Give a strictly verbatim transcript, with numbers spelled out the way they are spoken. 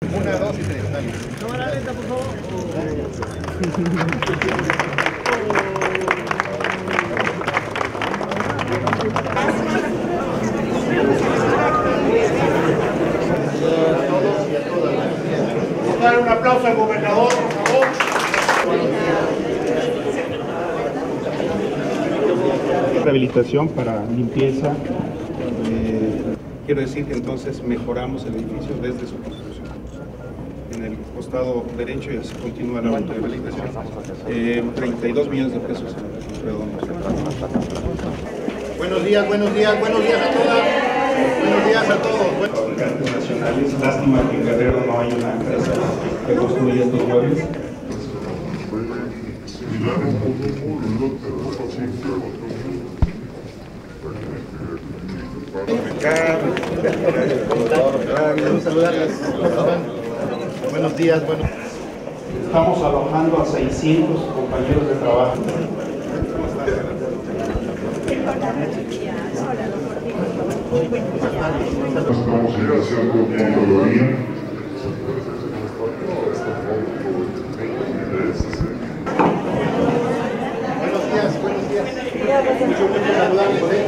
Una, dos y tres, dale. Cámara lenta, por favor. Vamos a dar un aplauso al gobernador, por favor. Rehabilitación para limpieza. Eh, quiero decir que entonces mejoramos el edificio desde su construcción. En el costado derecho ya se continúa la rehabilitación. Eh, treinta y dos millones de pesos redondos. Buenos días, buenos días, buenos días a todas. Buenos días a todos. Fabricantes nacionales. Lástima que en Guerrero no hay una empresa que construya estos muebles. Buenos días, bueno. Estamos alojando a seiscientos compañeros de trabajo. Estamos iniciando Contraloría. Buenos días, buenos días. Mucho gusto saludarles.